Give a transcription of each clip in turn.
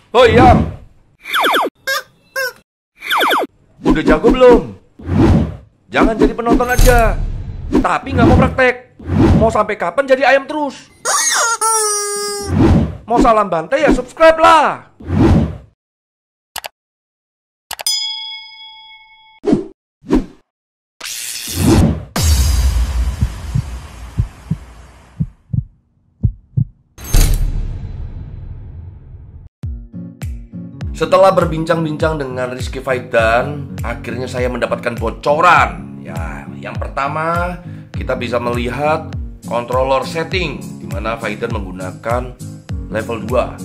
Oh iya, udah jago belum? Jangan jadi penonton aja, tapi nggak mau praktek. Mau sampai kapan jadi ayam terus? Mau salam bantai ya subscribe lah. Setelah berbincang-bincang dengan Rizky Faidan, akhirnya saya mendapatkan bocoran. Ya, yang pertama kita bisa melihat controller setting di mana Faidan menggunakan level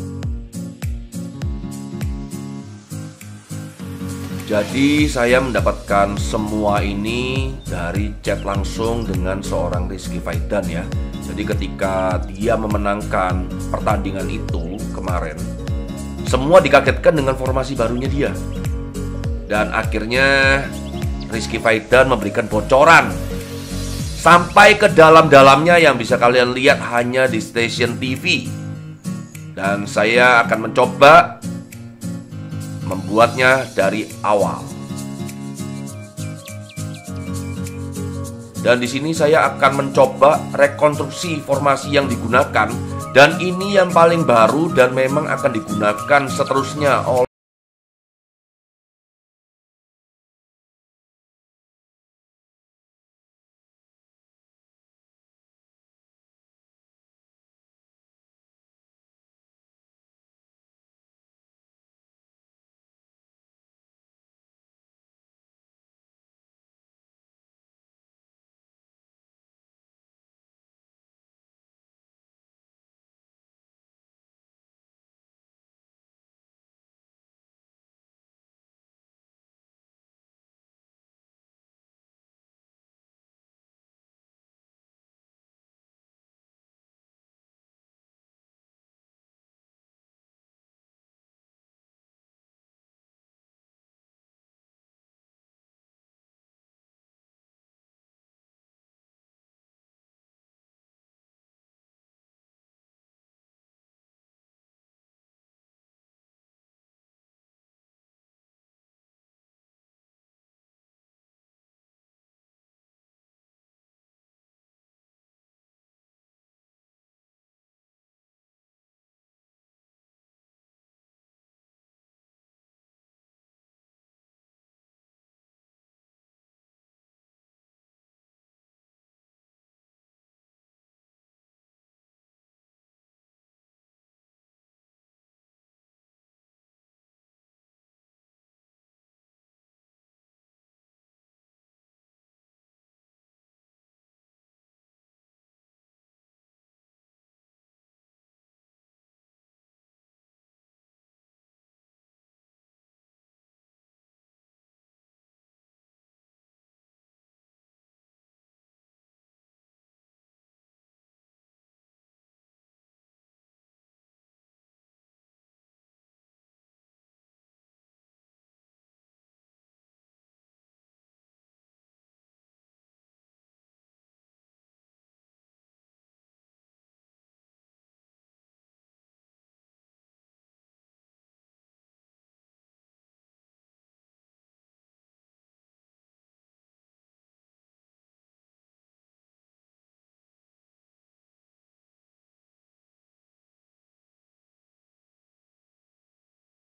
2. Jadi saya mendapatkan semua ini dari chat langsung dengan seorang Rizky Faidan ya. Jadi ketika dia memenangkan pertandingan itu kemarin, semua dikagetkan dengan formasi barunya dia. Dan akhirnya Rizky Faidan memberikan bocoran sampai ke dalam-dalamnya yang bisa kalian lihat hanya di stasiun TV. Dan saya akan mencoba membuatnya dari awal. Dan di sini saya akan mencoba rekonstruksi formasi yang digunakan. Dan ini yang paling baru dan memang akan digunakan seterusnya oleh